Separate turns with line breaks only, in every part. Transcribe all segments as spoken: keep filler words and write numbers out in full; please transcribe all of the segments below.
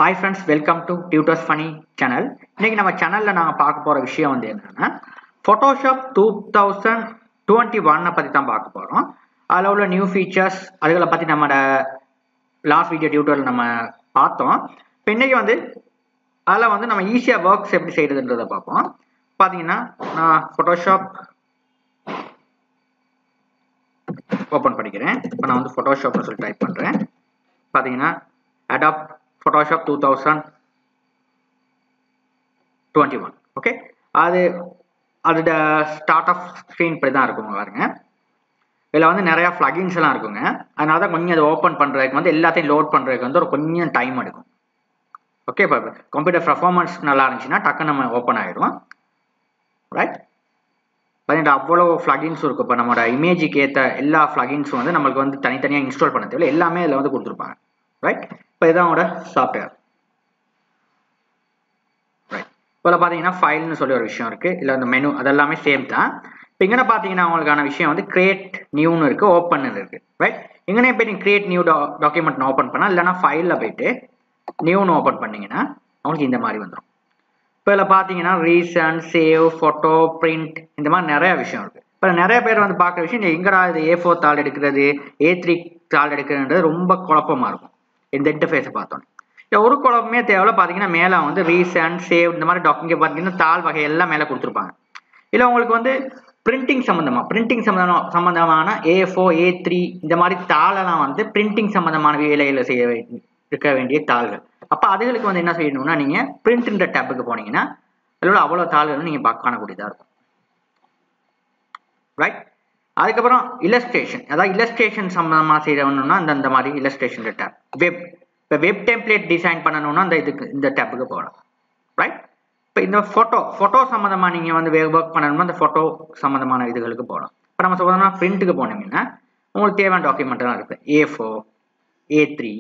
Hi friends, welcome to Tutors Funny channel. இன்னைக்கு நம்ம சேனல்ல நாங்க பார்க்க போற விஷயம் வந்து என்னன்னா Photoshop twenty twenty-one பத்தி தான் பார்க்க போறோம். அதுல உள்ள நியூ ஃபீச்சர்ஸ் அதுகளை பத்தி நம்ம லாஸ்ட் வீடியோ டியூட்டோரியல் நம்ம பார்த்தோம். இப்போ இன்னைக்கு வந்து அதுல வந்து நம்ம ஈஸியா ஒர்க்ஸ் எப்படி செய்யறதுன்றதை பார்ப்போம். பாத்தீங்கன்னா நான் Photoshop ஓபன் பண்ணிக்கிறேன். இப்போ நான் வந்து Photoshopனு சொல்லி டைப் பண்றேன். பாத்தீங்கன்னா Adobe Photoshop twenty twenty-one. Okay, அது அதோட ஸ்டார்ட் ஆஃப் ஸ்க்ரீன் இப்படி தான் இருக்குங்க பாருங்க. இதில் வந்து நிறைய ஃப்ளகின்ஸ் எல்லாம் இருக்குங்க. அதனால தான் கொஞ்சம் அதை ஓப்பன் பண்ணுறதுக்கு வந்து எல்லாத்தையும் லோட் பண்ணுறதுக்கு வந்து ஒரு கொஞ்சம் டைம் எடுக்கும். ஓகே, இப்போ கம்ப்யூட்டர் பர்ஃபார்மன்ஸ் நல்லா இருந்துச்சுன்னா டக்கு நம்ம ஓப்பன் ஆகிடும். ரைட், பார்த்தீங்கன்னா அவ்வளோ ஃப்ளகின்ஸும் இருக்கும். இப்போ நம்மளோட இமேஜுக்கு ஏற்ற எல்லா ஃப்ளகின்ஸும் வந்து நம்மளுக்கு வந்து தனித்தனியாக இன்ஸ்டால் பண்ண தேவையில்லை, எல்லாமே இதில் வந்து கொடுத்துருப்பாங்க. ரைட், இப்போ இதுதான் அவங்களோட சாஃப்ட்வேர். ரைட், இப்போ பார்த்தீங்கன்னா ஃபைல்னு சொல்லி ஒரு விஷயம் இருக்குது. இல்லை அந்த மெனு அதெல்லாமே சேம் தான். இப்போ இங்கே பார்த்தீங்கன்னா அவங்களுக்கான விஷயம் வந்து கிரியேட் நியூன்னு இருக்குது, ஓப்பன் இருக்குது. ரைட், இங்கே போய் நீங்கள் கிரியேட் நியூ டா டாக்குமெண்ட் ஓப்பன் பண்ணால், இல்லைனா ஃபைலில் போயிட்டு நியூன்னு ஓப்பன் பண்ணிங்கன்னா அவங்களுக்கு இந்த மாதிரி வந்துடும். இப்போ இதில் பார்த்தீங்கன்னா ரீசன், சேவ், ஃபோட்டோ, பிரிண்ட், இந்த மாதிரி நிறைய விஷயம் இருக்குது. இப்போ நிறைய பேர் வந்து பார்க்குற விஷயம் எங்கடா இது ஏ ஃபோர் தாள் எடுக்கிறது, ஏ த்ரீ தாள் எடுக்கிறதுன்றது ரொம்ப குழப்பமாக இருக்கும் இந்த இன்டர்ஃபேஸை பார்த்தோன்னே. ஒரு குழப்பமே தேவையில்ல. பார்த்தீங்கன்னா மேலே வந்து ரீசன், சேவ் இந்த மாதிரி டாக்குமெண்ட் பார்த்தீங்கன்னா தாள் வகை எல்லாம் மேலே கொடுத்துருப்பாங்க. இல்லை உங்களுக்கு வந்து பிரிண்டிங் சம்மந்தமாக பிரிண்டிங் சம்மந்தமாக சம்மந்தமான ஏ ஃபோர், ஏ த்ரீ இந்த மாதிரி தாளெல்லாம் வந்து பிரிண்டிங் சம்மந்தமான வேலையில் செய்ய வேண்டிய இருக்க வேண்டிய தாள்கள். அப்போ அதுகளுக்கு வந்து என்ன செய்யணும்னா நீங்கள் பிரிண்ட்ன்ற டேப்புக்கு போனீங்கன்னா அதில் அவ்வளோ தாள்களும் நீங்கள் பார்க்க காணக்கூடியதாக இருக்கும். ரைட், அதுக்கப்புறம் இல்லஸ்ட்ரேஷன், அதாவது இல்லஸ்ட்ரேஷன் சம்மந்தமாக செய்யணும்னா அந்த அந்த மாதிரி இல்லஸ்ட்ரேஷன் டேப். வெப், இப்போ வெப் டெம்ப்ளேட் டிசைன் பண்ணணும்னா அந்த இதுக்கு இந்த டேப்புக்கு போகலாம். ரைட், இப்போ இந்த ஃபோட்டோ ஃபோட்டோ சம்மந்தமாக நீங்கள் வந்து ஒர்க் பண்ணணும்னா அந்த ஃபோட்டோ சம்மந்தமான இதுகளுக்கு போகலாம். இப்போ நம்ம சொல்லணும்னா பிரிண்ட்டுக்கு போனீங்கன்னா உங்களுக்கு தேவையான டாக்குமெண்ட் எல்லாம் இருக்குது. ஏ ஃபோர், ஏ த்ரீ,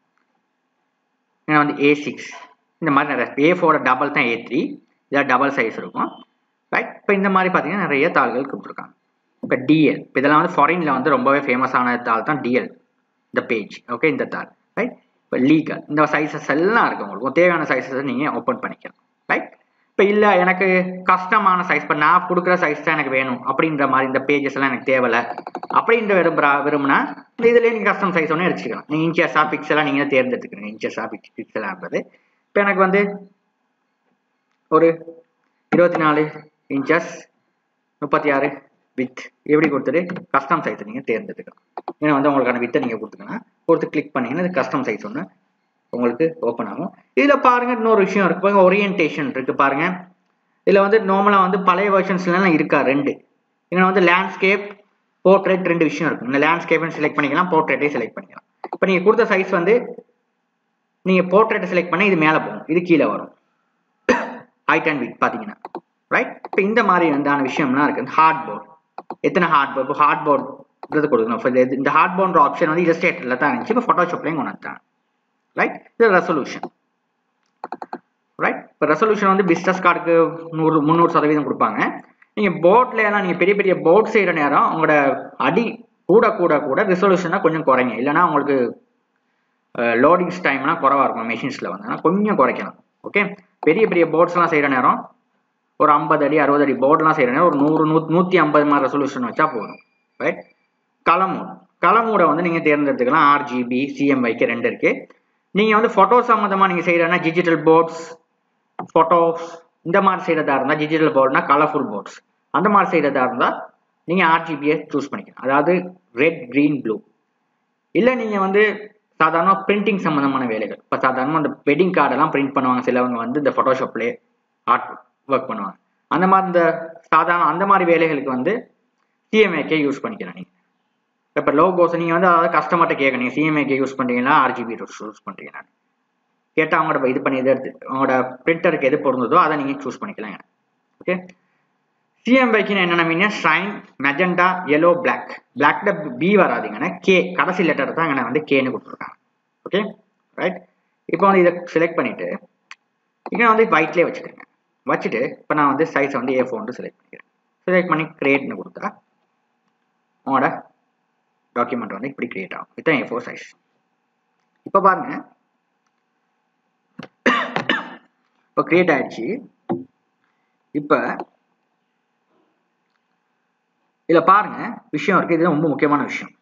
வந்து ஏ சிக்ஸ் இந்த மாதிரி நிறைய. ஏ ஃபோர் டபுள் தான் ஏ த்ரீ, இதில் டபுள் சைஸ் இருக்கும். ரைட், இப்போ இந்த மாதிரி பார்த்தீங்கன்னா நிறைய தாள்கள் கொடுத்துருக்காங்க. இப்போ டிஎல், இப்போ இதெல்லாம் வந்து ஃபாரினில் வந்து ரொம்பவே ஃபேமஸான தாள் தான் டிஎல், இந்த பேஜ். ஓகே, இந்த தாள். ரைட், இப்போ லீகல் இந்த சைஸஸ் எல்லாம் இருக்குது. உங்களுக்கு தேவையான சைஸஸ் நீங்கள் ஓப்பன் பண்ணிக்கலாம். ரைட், இப்போ இல்லை எனக்கு கஷ்டமான சைஸ், இப்போ நான் கொடுக்குற சைஸ் தான் எனக்கு வேணும் அப்படின்ற மாதிரி இந்த பேஜஸ் எல்லாம் எனக்கு தேவையில்லை அப்படின்ற விரும்புகிறா விரும்புனா இந்த இதுலேயே நீங்கள் கஸ்டம் சைஸ் ஒன்று எடுத்துக்கலாம். நீங்கள் இன்ச்சஸாக பிக்சலாக நீங்கள் தேர்ந்தெடுத்துக்கிறீங்க. இன்ச்சஸாக பிக்ஸ் பிக்சலாகிறது இப்போ எனக்கு வந்து ஒரு இருபத்தி நாலு இன்ச்சஸ் முப்பத்தி ஆறு வித் எப்படி கொடுத்துட்டு கஸ்டம் சைஸை நீங்கள் தேர்ந்தெடுத்துக்கலாம். ஏன்னா வந்து உங்களுக்கான வித்தை நீங்கள் கொடுத்துக்கலாம். கொடுத்து கிளிக் பண்ணிங்கன்னா இது கஸ்டம் சைஸ் ஒன்று உங்களுக்கு ஓப்பன் ஆகும். இதில் பாருங்கள் இன்னொரு விஷயம் இருக்குது பாருங்கள், ஓரியன்டேஷன் இருக்குது பாருங்கள். இதில் வந்து நார்மலாக வந்து பழைய வெர்ஷன்ஸ்லாம் இருக்கா ரெண்டு. இங்கே வந்து லேண்ட்ஸ்கேப், போர்ட்ரேட் ரெண்டு விஷயம் இருக்கும். இந்த லேண்ட்ஸ்கேப்னு செலக்ட் பண்ணிக்கலாம், போர்ட்ரேட்டே செலக்ட் பண்ணிக்கலாம். இப்போ நீங்கள் கொடுத்த சைஸ் வந்து நீங்கள் போர்ட்ரேட்டை செலக்ட் பண்ணி இது மேலே போகும், இது கீழே வரும். ஹைட் அண்ட் வித் பார்த்தீங்கன்னா. ரைட், இப்போ இந்த மாதிரி வந்தான விஷயம்லாம் இருக்குது. ஹார்ட் போர்ட், எத்தனை ஹார்ட் போர்ட், இப்போ ஹார்ட் போர்ட் கொடுக்கணும். இந்த ஹார்ட் போர்ட்ற ஆப்ஷன் வந்து இல்லஸ்ட்ரேட்டரில் தான் இருந்துச்சு, இப்போ ஃபோட்டோஷாப்லேயும் கொண்டு வந்துட்டாங்க. ரைட், இது ரெசல்யூஷன். ரைட், இப்போ ரெசல்யூஷன் வந்து பிஸ்னஸ் கார்டுக்கு நூறு முந்நூறு சதவீதம் கொடுப்பாங்க. நீங்கள் போர்டில் எல்லாம் நீங்கள் பெரிய பெரிய போர்ட் செய்கிற நேரம் உங்களோட அடி கூட கூட கூட ரெசல்யூஷனாக கொஞ்சம் குறைங்க. இல்லைனா உங்களுக்கு லோடிங்ஸ் டைம்லாம் குறவாக இருக்கும் மெஷின்ஸில் வந்து, கொஞ்சம் குறைக்கணும். ஓகே, பெரிய பெரிய போர்ட்ஸ்லாம் செய்கிற நேரம் ஒரு ஐம்பது அடி அறுபது அடி போர்ட்லாம் செய்கிற நேரம் ஒரு நூறு நூ நூற்றி ஐம்பது மாதிரி ரெசல்யூஷன் வச்சா போதும். ரைட், கலமூட் கலமூடை வந்து நீங்கள் தேர்ந்தெடுத்துக்கலாம். ஆர்ஜிபி, சிஎம்வைக்கு ரெண்டு இருக்குது. நீங்கள் வந்து ஃபோட்டோ சம்மந்தமாக நீங்கள் செய்கிறனா டிஜிட்டல் போர்ட்ஸ், ஃபோட்டோஸ் இந்த மாதிரி செய்கிறதா இருந்தால் டிஜிட்டல் போர்ட்னா கலர்ஃபுல் போர்ட்ஸ் அந்த மாதிரி செய்கிறதா இருந்தால் நீங்கள் ஆர்ஜிபியை சூஸ் பண்ணிக்கலாம், அதாவது ரெட், க்ரீன், ப்ளூ. இல்லை நீங்கள் வந்து சாதாரண பிரிண்டிங் சம்மந்தமான வேலைகள், இப்போ சாதாரணமாக அந்த வெட்டிங் கார்டெல்லாம் பிரிண்ட் பண்ணுவாங்க சிலவங்க வந்து இந்த ஃபோட்டோஷாப்லேயே ஆர்ட் ஒர்க் பண்ணுவாங்க. அந்த மாதிரி இந்த சாதாரண அந்த மாதிரி வேலைகளுக்கு வந்து சிஎம்ஏகே யூஸ் பண்ணிக்கலாம். நீங்கள் இப்போ லோகோஸ் நீங்கள் வந்து அதாவது கஸ்டமர்கிட்ட கேட்க, நீங்கள் சிஎம்ஏகே யூஸ் பண்ணுறீங்களா ஆர்ஜிபி யூஸ் பண்ணுறீங்களா கேட்டால் அவங்களோட இது பண்ணி எது எடுத்து அவங்களோட பிரிண்டருக்கு எது பொருந்ததோ அதை நீங்கள் சூஸ் பண்ணிக்கலாம். ஓகே, சிஎம்வைக்குன்னு என்னென்ன மீன் ஷைன், மெஜெண்டா, எல்லோ, பிளாக். பிளாக்ல பி வராதிங்கன்னா கே, கடைசி லெட்டர் தான் இங்கே வந்து கேன்னு கொடுத்துருக்காங்க. ஓகே, ரைட், இப்போ வந்து இதை செலக்ட் பண்ணிவிட்டு இங்கே வந்து ஒயிட்லேயே வச்சுக்கோங்க. வச்சுட்டு இப்போ நான் வந்து சைஸை வந்து ஏ ஃபோர் செலக்ட் பண்ணிக்கிறேன். செலக்ட் பண்ணி கிரியேட்னு கொடுத்தா உங்களோட டாக்குமெண்ட் வந்து இப்படி கிரியேட் ஆகும். இதுதான் ஏ ஃபோர் சைஸ். இப்போ பாருங்க, இப்போ கிரியேட் ஆயிடுச்சு. இப்போ இதில் பாருங்க விஷயம் இருக்குது, இது ரொம்ப முக்கியமான விஷயம்.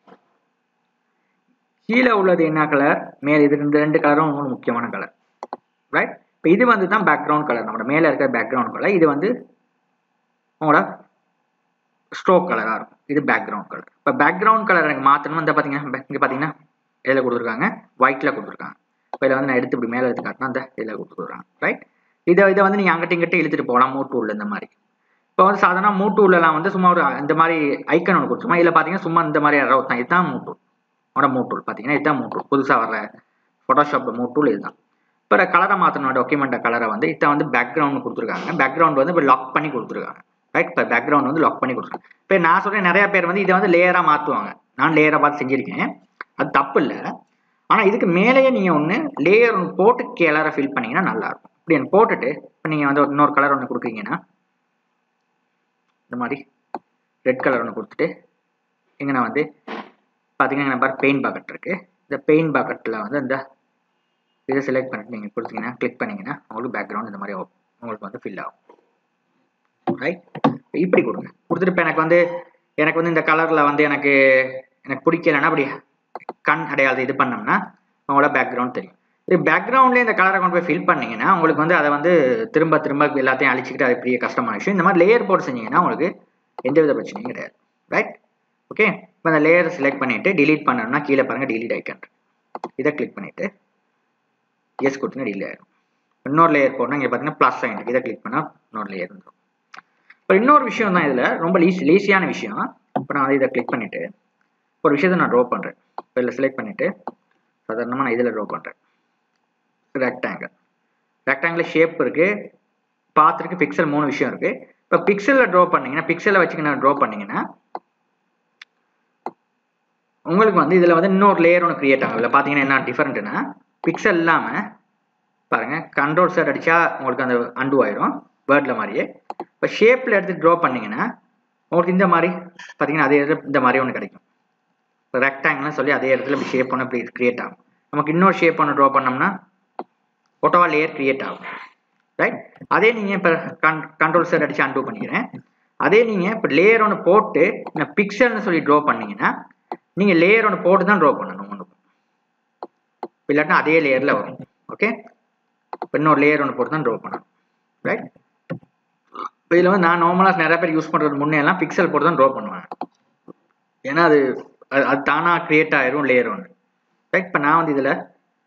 கீழே உள்ளது என்ன கலர், மேலே இது இந்த ரெண்டு கலரும் ரொம்ப முக்கியமான கலர், ரைட்? இப்போ இது வந்து தான் பேக்ரவுண்ட் கலர், நம்மளோட மேலே இருக்கிற பேக்ரவுண்ட் கலர். இது வந்து உங்களோட ஸ்ட்ரோக் கலராக இருக்கும், இது பேக்ரவுண்ட் கலர். இப்போ பேக்ரவுண்ட் கலர் எனக்கு மாற்றணும். இந்த பார்த்தீங்கன்னா இங்கே பார்த்தீங்கன்னா இதில் கொடுத்துருக்காங்க, ஒயிட்டில் கொடுத்துருக்காங்க. இப்போ இதில் வந்து நான் எடுத்து இப்படி மேலே எடுத்து காட்டினா அந்த இதில் கொடுத்துருக்காங்க, ரைட்? இதை இதை வந்து நீங்கள் அங்கிட்ட இங்கிட்ட இழுத்துட்டு போகலாம் மூ டூலில் இந்த மாதிரி. இப்போ வந்து சாதாரண மூ டூலெலாம் வந்து சும்மா ஒரு இந்த மாதிரி ஐக்கன் ஒன்று கொடுத்துருமா, இதில் பார்த்தீங்கன்னா சும்மா இந்த மாதிரி அரவு தான், இதுதான் மூ டூல். அவனோட மூ டூல் பார்த்தீங்கன்னா இதுதான் மூ டூல், புதுசாக வர ஃபோட்டோஷாப் மூ டூல் இதுதான். இப்போ கலரை மாற்றணும், டாக்குமெண்ட் கலரை வந்து இதை வந்து பேக்ரவுண்ட் கொடுத்துருக்காங்க. பேக்ரவுண்ட் வந்து இப்போ லாக் பண்ணி கொடுத்துருக்காங்க, ரைட்? இப்போ பேக்ரவுண்ட் வந்து லாக் பண்ணி கொடுத்துருக்காங்க. இப்போ நான் சொல்கிறேன் நிறைய பேர் வந்து இதை வந்து லேயராக மாற்றுவாங்க. நான் லேயராக பார்த்து செஞ்சுருக்கேன், அது தப்பு இல்லை. ஆனால் இதுக்கு மேலேயே நீங்கள் ஒன்று லேயர் ஒன்று போட்டு கலரை ஃபில் பண்ணிங்கன்னா நல்லாயிருக்கும். இப்படி எனக்கு போட்டுட்டு இப்போ நீங்கள் வந்து இன்னொரு கலர் ஒன்று கொடுக்குறீங்கன்னா இந்த மாதிரி ரெட் கலர் ஒன்று கொடுத்துட்டு இங்கே நான் வந்து பார்த்தீங்கன்னா நம்பர் பெயிண்ட் பாக்கெட் இருக்குது. இந்த பெயிண்ட் பாக்கெட்டில் வந்து இந்த இதை செலக்ட் பண்ணிட்டு நீங்கள் கொடுத்தீங்கன்னா கிளிக் பண்ணிங்கன்னா உங்களுக்கு பேக்ரவுண்ட் இந்த மாதிரி உங்களுக்கு வந்து ஃபில் ஆகும், ரைட்? இப்படி கொடுங்க. கொடுத்துட்டு இப்போ எனக்கு வந்து எனக்கு வந்து இந்த கலரில் வந்து எனக்கு எனக்கு பிடிக்கலன்னா அப்படி கண் அடையாளத்தை இது பண்ணோம்னா உங்களோட பேக்ரவுண்ட் தெரியும். இது பேக்ரவுண்ட்லேயே இந்த கலரை கொண்டு போய் ஃபில் பண்ணிங்கன்னா உங்களுக்கு வந்து அதை வந்து திரும்ப திரும்ப எல்லாத்தையும் அழிச்சிக்கிட்டு அது பெரிய கஷ்டமான விஷயம். இந்த மாதிரி லேயர் போட்டு செஞ்சீங்கன்னா உங்களுக்கு எந்தவித பிரச்சனையும் கிடையாது, ரைட்? ஓகே. இப்போ அந்த லேயர் செலக்ட் பண்ணிவிட்டு டிலீட் பண்ணணும்னா கீழே பாருங்கள் டிலீட் ஐக்கன், இதை கிளிக் பண்ணிவிட்டு எஸ் கொடுத்தீங்கன்னா டிலீட் ஆகிடும். இன்னொரு லேயர் போடணும், இங்கே பார்த்தீங்கன்னா ப்ளஸ் சைன், இதை கிளிக் பண்ணால் இன்னொரு லேயர் வந்துடும். இப்போ இன்னொரு விஷயம் தான் இதில் ரொம்ப லீஸ் லேசியான விஷயம். இப்போ நான் இதை கிளிக் பண்ணிவிட்டு ஒரு விஷயத்தை நான் ட்ரா பண்ணுறேன். இப்போ இதில் செலக்ட் பண்ணிவிட்டு சாதாரணமாக நான் இதில் ட்ரா பண்ணுறேன். ரெக்டாங்கிள் ரெக்டாங்கிள் ஷேப் இருக்குது, பாத் இருக்குது, பிக்சல், மூணு விஷயம் இருக்குது. இப்போ பிக்சலில் ட்ரா பண்ணிங்கன்னா பிக்சலை வச்சுக்கினா ட்ரா பண்ணிங்கன்னா உங்களுக்கு வந்து இதில் வந்து இன்னொரு லேயர் ஒன்று கிரியேட் ஆகும். இதில் பார்த்தீங்கன்னா என்ன டிஃப்ரெண்ட்டுன்னா பிக்சல் இல்லாமல் பாருங்கள் கண்ட்ரோல் செட் அடித்தா உங்களுக்கு அந்த அண்டு ஆயிரும் வேர்டில் மாதிரியே. இப்போ ஷேப்பில் எடுத்து ட்ரா பண்ணிங்கன்னா உங்களுக்கு இந்த மாதிரி பார்த்தீங்கன்னா அதே இடத்துல இந்த மாதிரி ஒன்று கிடைக்கும். இப்போ ரெக்டாங்கிள்னு சொல்லி அதே இடத்துல இப்படி ஷேப் ஒன்று இப்படி கிரியேட் ஆகும். நமக்கு இன்னொரு ஷேப் ஒன்று ட்ரா பண்ணோம்னா ஃபோட்டோவா லேயர் கிரியேட் ஆகும், ரைட்? அதே நீங்கள் இப்போ கன் கண்ட்ரோல் செட் அடித்து அண்டு பண்ணிக்கிறேன். அதே நீங்கள் இப்போ லேயர் ஒன்று போட்டு நான் பிக்சல்னு சொல்லி ட்ரா பண்ணிங்கன்னா நீங்கள் லேயர் ஒன்று போட்டு தான் ட்ரா பண்ணணும் ஒன்றுக்கும், இல்லாட்டினா அதே லேயரில் வரும். ஓகே. இப்போ இன்னொரு லேயர் ஒன்று போட்டு தான் ட்ரா பண்ணணும், ரைட்? இப்போ இதில் வந்து நான் நார்மலாக நிறைய பேர் யூஸ் பண்ணுறது முன்னேலாம் பிக்சல் போட்டு தான் ட்ரா பண்ணுவேன், ஏன்னா அது அது தானாக க்ரியேட் ஆயிரும் லேயர் ஒன்று, ரைட்? இப்போ நான் வந்து இதில்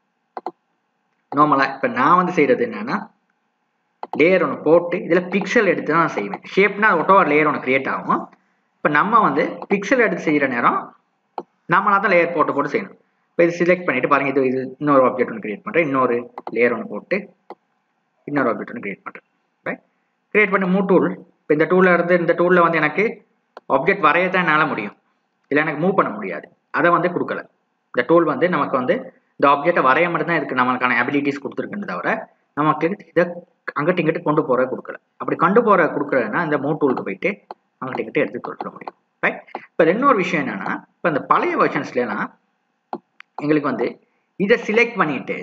நார்மலாக இப்போ நான் வந்து செய்கிறது என்னென்னா லேயர் ஒன்று போட்டு இதில் பிக்சல் எடுத்து தான் நான் செய்வேன். ஷேப்னா ஒட்டோ லேயர் ஒன்று க்ரியேட் ஆகும். இப்போ நம்ம வந்து பிக்சல் எடுத்து செய்கிற நேரம் நம்மளாக தான் லேயர் போட்டு போட்டு செய்யணும். இப்போ இது செலக்ட் பண்ணிவிட்டு பாருங்கள், இது இது இன்னொரு ஆப்ஜெக்ட் ஒன்று க்ரியேட் பண்ணுறேன், இன்னொரு லேயர் ஒன்று போட்டு இன்னொரு ஆப்ஜெக்ட் ஒன்று க்ரியேட் பண்ணுறேன், ரைட்? க்ரியேட் பண்ணி மூ டூல். இப்போ இந்த டூலில் இருந்து இந்த டூலில் வந்து எனக்கு ஆப்ஜெக்ட் வரைய தான் என்னால் முடியும், இல்லை எனக்கு மூவ் பண்ண முடியாது. அதை வந்து கொடுக்கல இந்த டூல் வந்து நமக்கு வந்து இந்த ஆப்ஜெக்டை வரைய மட்டும் தான் இதுக்கு நம்மளுக்கான அபிலிட்டிஸ் கொடுத்துருக்குன்னு தவிர நமக்கு இதை அங்கிட்ட இங்கிட்ட கொண்டு போகிற கொடுக்கல. அப்படி கொண்டு போகிற கொடுக்குறதுனா இந்த மூ டூலுக்கு போயிட்டு அங்கிட்ட இங்கிட்ட எடுத்து கொடுத்துட முடியும், ரைட்? இப்போ இன்னொரு விஷயம் என்னென்னா இப்போ இந்த பழைய வெர்ஷன்ஸ்லாம் எங்களுக்கு வந்து இதை சிலெக்ட் பண்ணிட்டு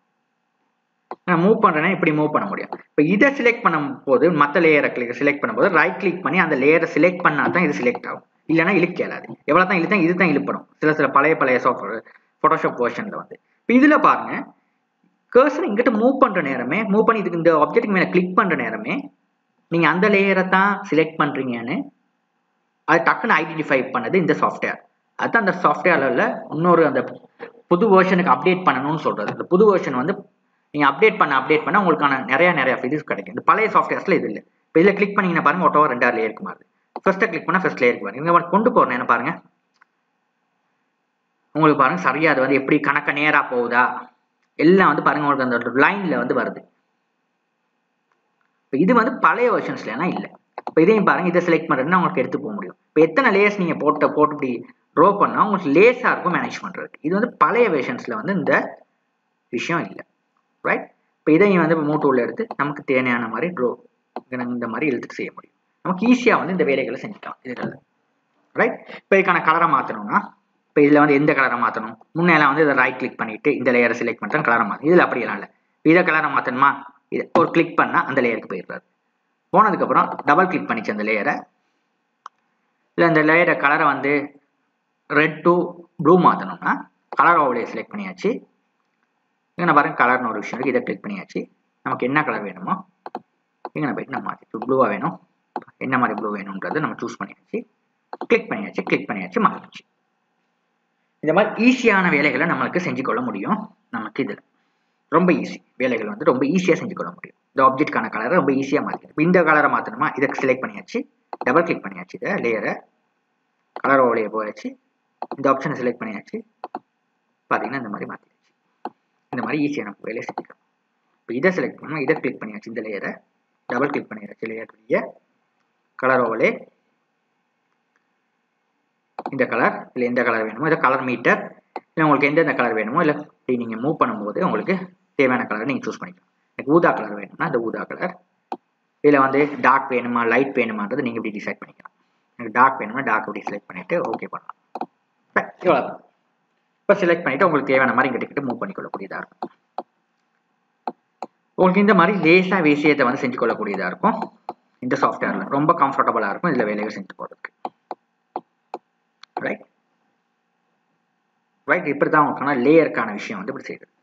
நான் மூவ் பண்ணுறேன்னா இப்படி மூவ் பண்ண முடியும். இப்போ இதை சிலெக்ட் பண்ணும் போது மற்ற லேயரை கிளிக் செலக்ட் பண்ணும்போது ரைட் கிளிக் பண்ணி அந்த லேயரை செலக்ட் பண்ணால் தான் இது சிலெக்ட் ஆகும், இல்லைனா இழுக்க இயலாது. எவ்வளோ தான் இழுத்தா இது தான் இழுப்படும் சில சில பழைய பழைய சாஃப்ட்வேர் ஃபோட்டோஷாப் வெர்ஷனில் வந்து. இப்போ இதில் பாருங்கள் கர்சர் இங்கிட்ட மூவ் பண்ணுற நேரமே மூவ் பண்ணி இதுக்கு இந்த ஆப்ஜெக்ட் மேலே கிளிக் பண்ணுற நேரமே நீங்கள் அந்த லேயரை தான் சிலெக்ட் பண்ணுறீங்கன்னு அது டக்குன்னு ஐடென்டிஃபை பண்ணது இந்த சாஃப்ட்வேர். அதுதான் அந்த சாஃப்ட்வேரில் இன்னொரு அந்த புது வெர்ஷனுக்கு அப்டேட் பண்ணணும்னு சொல்கிறது. அந்த புது வெர்ஷன் வந்து நீங்கள் அப்டேட் பண்ண அப்டேட் பண்ண உங்களுக்கான நிறையா நிறையா ஃபிதிஸ் கிடைக்கும். இந்த பழைய சாஃப்ட்வேர்ஸில் இது இல்லை. இப்போ இதில் கிளிக் பண்ணிங்கன்னா பாருங்கள் ஒட்டோவா ரெண்டாவது லேயருக்கு மாறுது. ஃபர்ஸ்ட்டை கிளிக் பண்ணால் ஃபர்ஸ்ட் லேயருக்கு பாருங்க. இங்கே கொண்டு போகிறேன் என்ன பாருங்கள், உங்களுக்கு பாருங்கள் சரியா அது வந்து எப்படி கணக்க நேராக போகுதா எல்லாம் வந்து பாருங்கள் உங்களுக்கு அந்த லைனில் வந்து வருது. இப்போ இது வந்து பழைய வெர்ஷன்ஸ்லாம் இல்லை. இப்போ இதையும் பாருங்கள், இதை செலக்ட் பண்ணுறதுன்னா உங்களுக்கு எடுத்து போக முடியும். இப்போ எத்தனை லேயர்ஸ் நீங்கள் போட்டு போட்டு இப்படி ட்ரோ பண்ணால் உங்களுக்கு லேஸாக இருக்கும் மேனேஜ் பண்ணுறதுக்கு. இது வந்து பழைய வெர்ஷன்ஸில் வந்து இந்த விஷயம் இல்லை, ரைட்? இப்போ இதையும் வந்து இப்போ மூ டூலில் எடுத்து நமக்கு தேவையான மாதிரி ட்ரோ இந்த மாதிரி எழுத்துட்டு செய்ய முடியும். நமக்கு ஈஸியாக வந்து இந்த வேலைகளை செஞ்சுக்கலாம் இதில், ரைட்? இப்போ இதுக்கான கலரை மாற்றணும்னா இப்போ இதில் வந்து எந்த கலரை மாற்றணும், முன்னெல்லாம் வந்து இதை ரைட் கிளிக் பண்ணிவிட்டு இந்த லேயரை செலக்ட் பண்ணுறேன் கலரை மாற்றணும். இதில் அப்படியெல்லாம் இல்லை, இதை கலரை மாற்றணுமா இது ஒரு கிளிக் பண்ணால் அந்த லேயருக்கு போயிடுறாரு. போனதுக்கப்புறம் டபுள் கிளிக் பண்ணிச்சு அந்த லேயரை. இல்லை அந்த லேயரை கலரை வந்து ரெட் டு ப்ளூ மாற்றணும்னா கலர் ஓவர்லே செலக்ட் பண்ணியாச்சு. இங்கே பாருங்க கலர்னு ஒரு விஷயம் இருக்குது, இதை கிளிக் பண்ணியாச்சு. நமக்கு என்ன கலர் வேணுமோ இங்கே போயிட்டு நம்ம மாற்றி ப்ளூவாக வேணும், என்ன மாதிரி ப்ளூ வேணுன்றது நம்ம சூஸ் பண்ணியாச்சு. கிளிக் பண்ணியாச்சு கிளிக் பண்ணியாச்சு மாறிடுச்சு. இந்த மாதிரி ஈஸியான வேலைகளை நம்மளுக்கு செஞ்சு கொள்ள முடியும். நமக்கு இதில் ரொம்ப ஈஸி வேலைகள் வந்து ரொம்ப ஈஸியாக செஞ்சு கொள்ள முடியும். இந்த ஆப்ஜெக்ட்கான கலரை ரொம்ப ஈஸியாக மாற்றிடும். இப்போ இந்த கலரை மாற்றணுமா, இதை செலக்ட் பண்ணியாச்சு, டபுள் கிளிக் பண்ணியாச்சு, இதை லேயரை கலர் ஓவர்லே போயாச்சு, இந்த ஆப்ஷனை செலக்ட் பண்ணியாச்சு. பார்த்தீங்கன்னா இந்த மாதிரி மாற்றிடுச்சு. இந்த மாதிரி ஈஸியாக நம்ம வேலையை செஞ்சுக்கலாம். இப்போ இதை செலக்ட் பண்ணணும், இதை கிளிக் பண்ணியாச்சு, இந்த லேயரை டபுள் கிளிக் பண்ணியாச்சு, லேயருடைய கலர் ஓவர்லே இந்த கலர் இல்லை எந்த கலர் வேணுமோ இதை கலர் மீட்டர் இல்லை உங்களுக்கு எந்தெந்த கலர் வேணுமோ இல்லை இப்படி நீங்கள் மூவ் பண்ணும்போது உங்களுக்கு தேவையான கலரை நீங்கள் சூஸ் பண்ணிக்கலாம். எனக்கு ஊதா கலர் வேணும்னா இந்த ஊதா கலர், இதில் வந்து டார்க் வேணுமா லைட் வேணுமான்றது நீங்கள் இப்படி டிசைட் பண்ணிக்கலாம். எனக்கு டார்க் வேணுமா டார்க் இப்படி செலக்ட் பண்ணிவிட்டு ஓகே பண்ணலாம். இவ்வளோ இப்போ செலக்ட் பண்ணிவிட்டு உங்களுக்கு தேவையான மாதிரி இங்கே டிக்கெட்டு மூவ் பண்ணிக்கொள்ளக்கூடியதாக இருக்கும். உங்களுக்கு இந்த மாதிரி லேசாக விஷயத்தை வந்து செஞ்சு கொள்ளக்கூடியதாக இருக்கும். இந்த சாஃப்ட்வேரில் ரொம்ப கம்ஃபர்டபுளாக இருக்கும் இதில் வேலைகள் செஞ்சு போகிறதுக்கு. ரைட் ரைட் இப்படி தான் உங்களுக்கான லேயருக்கான விஷயம் வந்து இப்படி செய்யுது.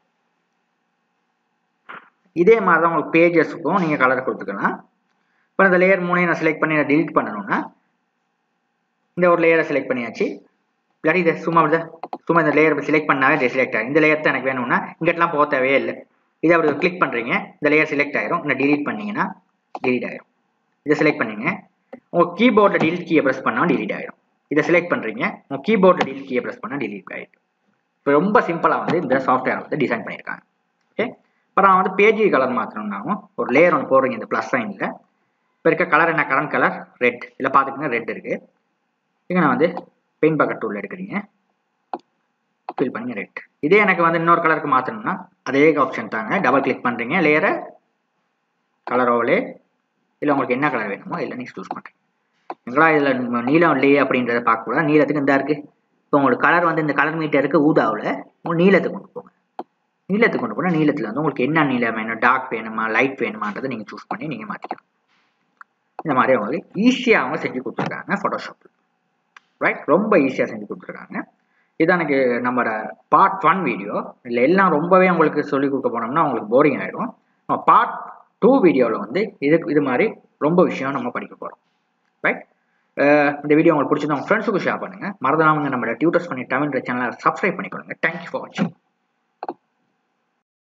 இதே மாதிரி தான் உங்களுக்கு பேஜஸுக்கும் நீங்கள் கலர் கொடுத்துக்கலாம். இப்போ இந்த லேயர் மூணையும் நான் செலக்ட் பண்ணி நான் டிலீட் பண்ணணும்னா இந்த ஒரு லேயரை செலக்ட் பண்ணியாச்சு. இல்லாட்டி இதை சும்மா இதை சும்மா இந்த லேயர் செலக்ட் பண்ணாவே இதை செலக்ட் ஆகும். இந்த லேயர் தான் எனக்கு வேணும்னா இங்கிட்டலாம் போக தேவையே இல்லை. இதை அப்படி கிளிக் பண்ணுறீங்க, இந்த லேயர் செலக்ட் ஆயிரும். இந்த டிலீட் பண்ணிங்கன்னா டிலீட் ஆயிரும். இதை செலக்ட் பண்ணிங்க, உங்கள் கீபோர்டில் டிலீட் கீயை ப்ரெஸ் பண்ணால் டிலீட் ஆயிரும். இதை செலக்ட் பண்ணுறீங்க, உங்கள் கீபோர்டில் டிலீட் கீயை ப்ரெஸ் பண்ணால் டிலீட் ஆகிடும். இப்போ ரொம்ப சிம்பிளாக வந்து இந்த சாஃப்ட்வேர் வந்து டிசைன் பண்ணியிருக்காங்க. ஓகே, இப்போ நான் வந்து பேஜ் கலர் மாற்றணும்னாலும் ஒரு லேயர் ஒன்று போடுறீங்க இந்த ப்ளஸ் சைனில். இப்போ இருக்க கலர் என்ன, கரண்ட் கலர் ரெட். இதில் பார்த்துக்கிங்க ரெட் இருக்குது. இங்கே நான் வந்து பெயிண்ட் பக்கெட் டூல் எடுக்கிறீங்க, ஃபில் பண்ணி ரெட். இதே எனக்கு வந்து இன்னொரு கலருக்கு மாற்றணும்னா அதே ஆப்ஷன் தாங்க, டபுள் கிளிக் பண்ணுறீங்க, லேயரை கலர் ஓவர்லே இல்லை உங்களுக்கு என்ன கலர் வேணுமோ இல்லை நீங்கள் சூஸ் பண்ணுறீங்க. எங்களா இதில் நீலம் இல்லையே அப்படின்றத பார்க்கக்கூடாது. நீளத்துக்கு இந்த இருக்குது. இப்போ உங்களுக்கு கலர் வந்து இந்த கலர் மீட்டருக்கு ஊதாவில் உங்களுக்கு நீளத்துக்கு கொண்டு போங்க. நீளத்துக்கு கொண்டு போனால் நீளத்தில் வந்து உங்களுக்கு என்ன நீளம் வேணும், டார்க் வேணுமா லைட் வேணுமான்றதை நீங்கள் சூஸ் பண்ணி நீங்கள் மாற்றிக்கலாம். இந்த மாதிரி அவங்களுக்கு ஈஸியாக அவங்க செஞ்சு கொடுத்துருக்காங்க ஃபோட்டோஷாப்பில். ரைட், ரொம்ப ஈஸியாக செஞ்சு கொடுத்துருக்காங்க. இதுதான் எனக்கு நம்மளோட பார்ட் ஒன் வீடியோ. இல்லை எல்லாம் ரொம்பவே உங்களுக்கு சொல்லிக் கொடுக்க போனோம்னா உங்களுக்கு போரிங் ஆகிடும். நம்ம பார்ட் டூ வீடியோவில் வந்து இது இது மாதிரி ரொம்ப விஷயம் நம்ம படிக்க போகிறோம். ரைட், இந்த வீடியோ உங்களுக்கு பிடிச்சிருந்தா உங்கள் ஃப்ரெண்ட்ஸுக்கு ஷேர் பண்ணுங்கள். மறந்துடாமல் நம்மளோட டியூட்டர்ஸ் பண்ணி தமிழ் சேனலை சப்ஸ்கிரைப் பண்ணிக்கொள்ளுங்க. தேங்க்யூ ஃபார் வாட்சிங்.